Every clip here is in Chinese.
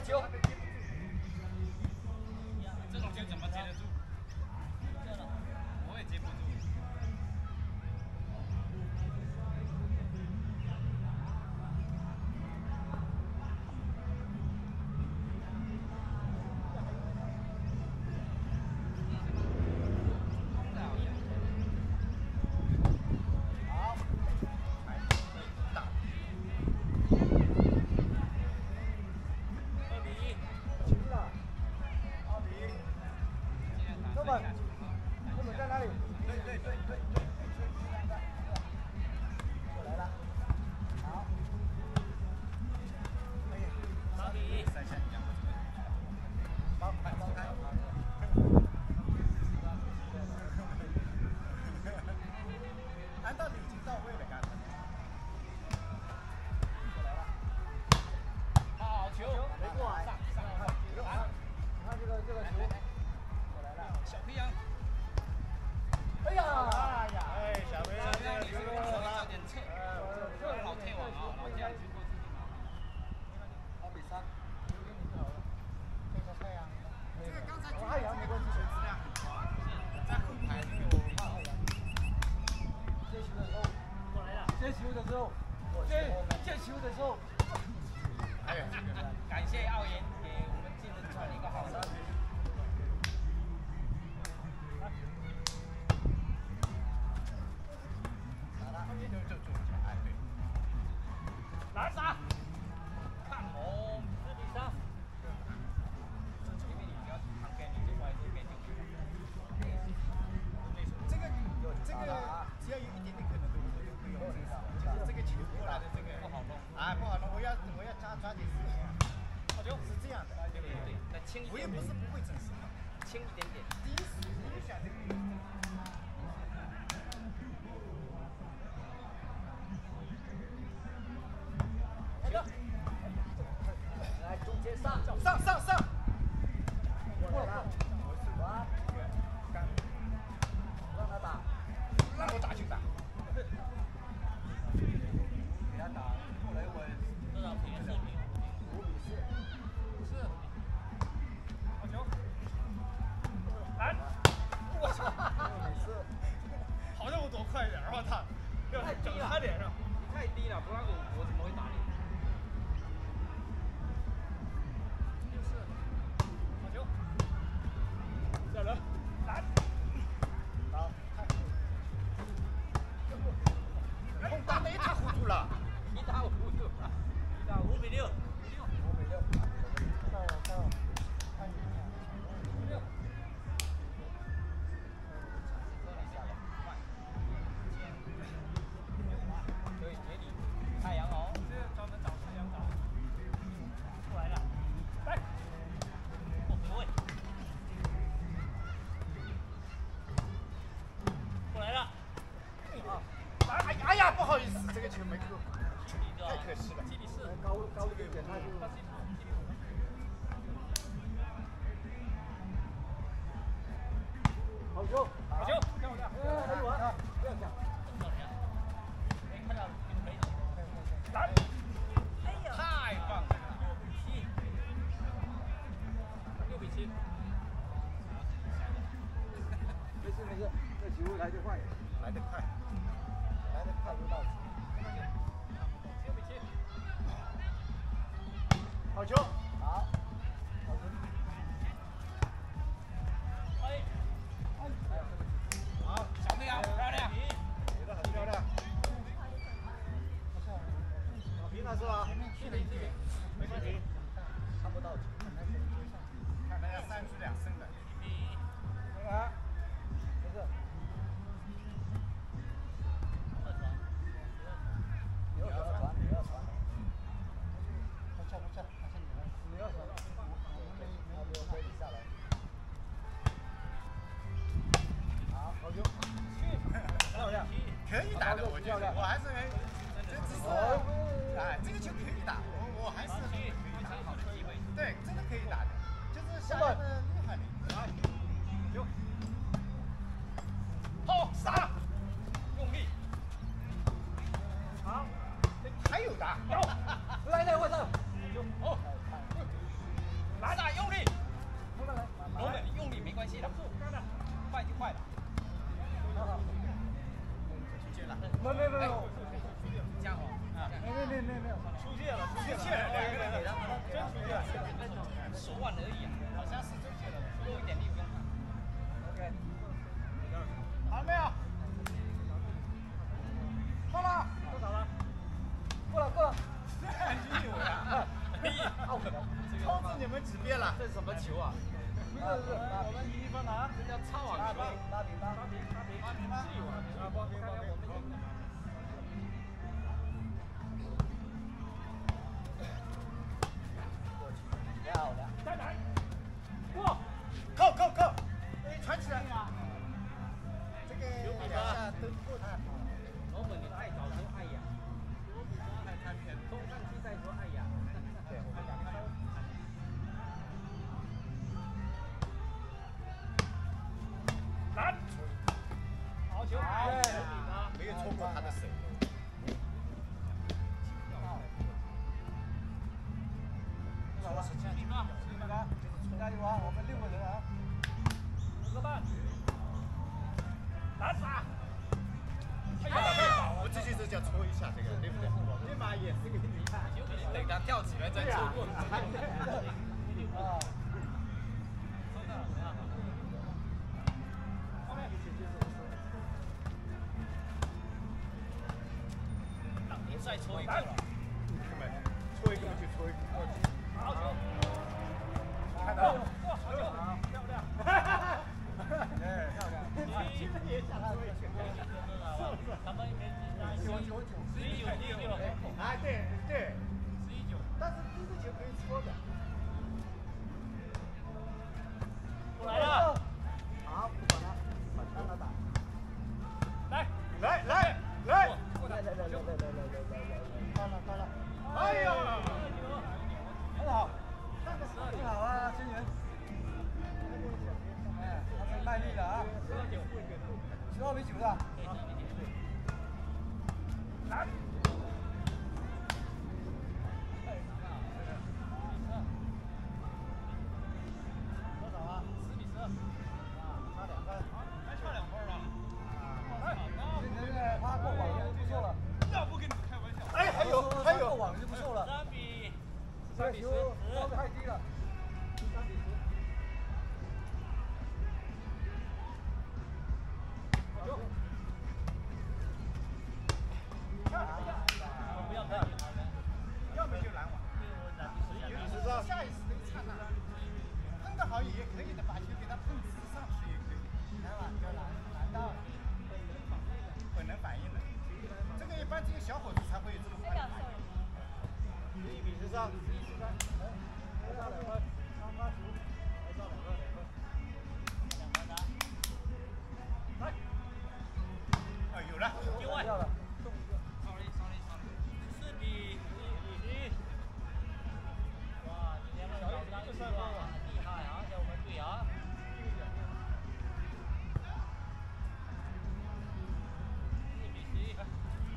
球。 这种球怎么接得住？我也接不住。感谢奥研给我们竞争传一个好的。来杀！看红，4比3。前面你不要旁边，你就外这边就可以了。 这个只要有一点点可能都会用这个，就是这个球过来的这个不好弄。 啊，不好弄，我要抓紧时间。 好球， 是这样的， 对对对，再轻一点。 我也不是不会整实， 轻一点点。 第一时间就选这个。 来，中间上。 上！ 过来了。让他打。 让我打就打。给他打，后来我多少平？4平。 5比4。 是。好球。来！我操！ 好像我躲快一点，我操！ 太低了，他脸上。太低了，不然我怎么会打你？好球！下人，来！ 好，空打得一塌糊涂了。 一塌糊涂了，5比6。可以给你太阳哦，这专门找太阳找。过来了，来，后卫，过来了， 哎呀，不好意思，这个球没够，太可惜了。 7比4， 高一点他就。好球！ 好球，漂亮！ 还有啊，不要抢。 看到可以，来！哎呀，太棒了！6比7。 没事，这球来得快， 来得快就到。 6比7。 好球！ 好。 好，小太阳漂亮， 给的很漂亮。小平了是吧？ 没问题。 看不到球， 看他要3出2胜的。 啊，不是。你要传。不下，你要传。可以下来。好球！漂亮。 可以打的，我觉得，我还是这只是，哎，这个球可以打，我还是可以打。 好的机会。 对，真的可以打的，就是下面的厉害的。 球。好，杀！用力。好。 还有打。 来，我上。 哦。 强速，干的，快就快了。 接了。 没， 加好。没有。 出界了，出界了，两个人给他，真出界了，10万而已啊，好像是出界了，多一点力不用看。OK。 好了没有？好了。 多少了？ 过了。 你有呀？通知你们几遍了？ 这是什么球啊？ 不是，我们1分啊， 这叫擦网球。8比8 吗？是有啊，光平，我们漂亮。 再来，过， 扣，传起来。这个2下都过太好了。 我们就爱早说爱呀， 太偏了。 冲上去再说爱呀。对，我们2个都。来，好球！ 没有戳过他的手。 加油啊！我们6个人啊 5个半，来杀！ 我这就是叫戳一下这个，对不对？立马也是个你看， 等他跳起来再戳过。啊！再戳一个了， 戳一个就戳一个。 好球！ 看到。 哇，好球！漂亮！ 哎，漂亮！你们也想戳一个？ 他们11-9， 哎，对，11-9。但是第一个球可以戳的。 来了！ 好，不管了，让他打。 来！到了！哎呦！ 很好，很好啊，新人。哎，他是卖力的啊。12比9的。 来！ 多少啊？10比12。差2分。 还差2分了。 新人他过网就不错了。 那不跟你开玩笑。 哎，还有， 过网就不错了。 3比 10，高的太低了。3比10。 不要喷你， 要么就拦网。有的时候下意识的一刹那，碰得好也可以的，把球给他碰直上去也可以。拦网就拦到了，本能反应的。这个一般只有小伙子才会有这么快的反应。1比13。 还差2分，3发球，还差2分。 来！ 啊，有了。 另外。 要了。 4比11。哇，今天的小张玉啊，很厉害啊，在我们队啊。4比11。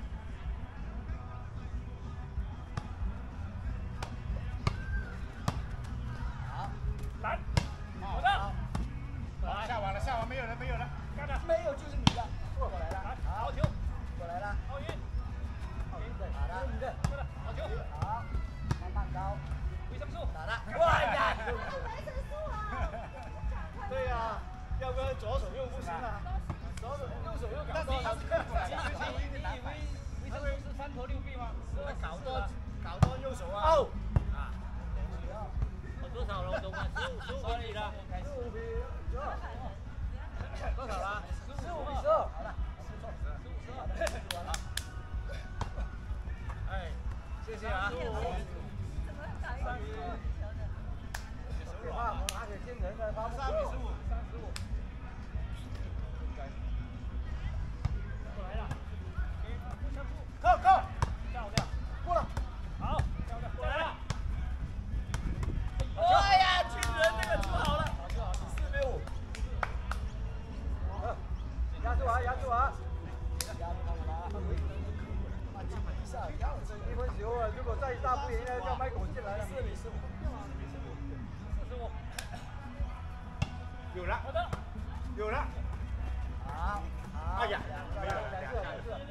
好， 来，好的。 下网没有了。 干的。 没有就是你的，过来了。 好球。 过来了。 奥运。 打的，你的， 好球。 好，慢高， 维生素。 打的，哇呀！ 维生素啊！ 对呀，要不然左手又不行了，右手又搞到了。 你以为维生素是3头6臂吗？ 搞到右手啊！哦。 啊。多少了？我都问15比了。 15比12。 多少了 ？15比12。好了，不错，15-12。完了。 哎，谢谢啊。 怎么搞一个电话我拿给新人的，他们3比15。 过来了。 扣！ 漂亮。 过了。 好，漂亮。过来了。 哎呀，新人那个球好了。4比5。压住啊！压住他们了。1分球啊！如果再大不赢呢，叫麦狗进来了。4比15。 45。 有了。 好的。 有了。 好，好。 哎呀，没有了， 两个。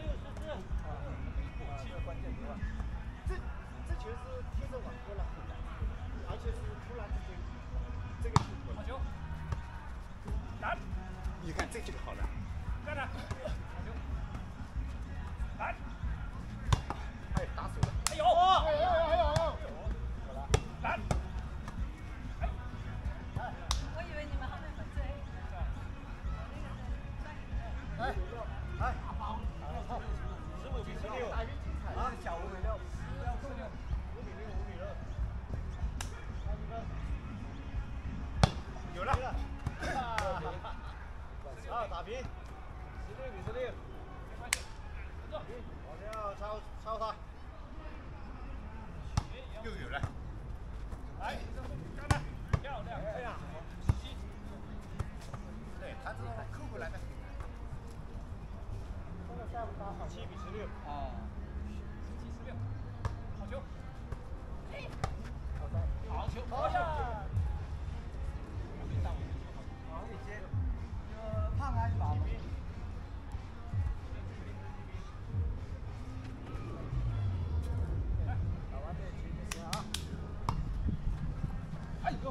关键球啊！这球是贴着网过了，而且是突然之间，这个球过了。 好球！打！ 你看这球好了。 干他！好球！打！ 哎，打手了。 哎呦！打！ 我以为你们后面很追。 哎，15比16，大于精彩啊！小5比6，5比6。 有了。 啊，打平，16比16。我们要超他。 又有了。 来，干他！漂亮！ 哎呀， 对，他这个扣过来的。 17比16。 啊，17-16，好球！好球！好球！ 好，你接。胖他一把。打完这局就行啊。 哎呦！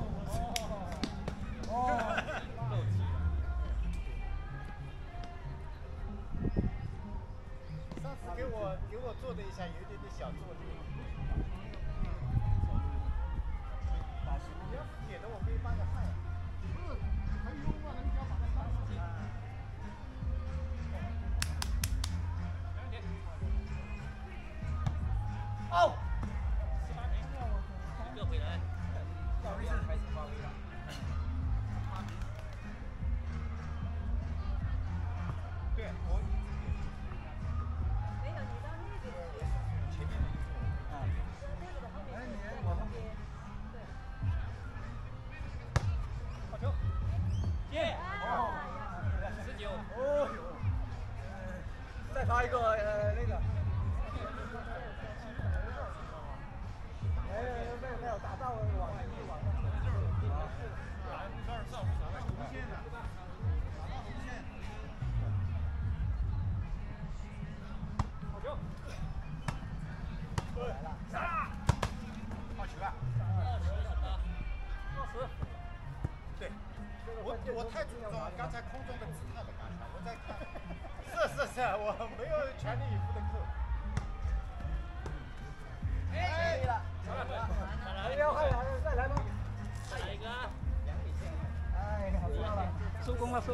上次给我做的一下，有一点点小作力。你要是铁的，我可以帮着换呀。 还有我能脚把它放上去。 哦。 一个回来。 开始发威了。 对，我没有，你到那边。 前面的。 啊。 那个的后面。 哎，你我后面。 对。 好球！接！ 19。 哦哟。再发一个那个。没有打到网上去网上。 无限的。打到无限。 好球！ 来了。 好球啊 ！20。 对，我太注重刚才空中的姿态了，刚才我在看。 是，我没有全力以赴的扣。 哎， 可以了。要还再来吗？ 再来一个。 哎，好漂亮。 收工了。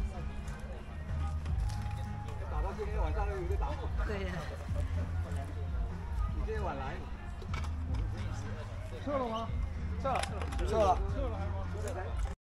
打到今天晚上都有个打火。 对呀。 你今天晚来。 撤了吗？ 撤了。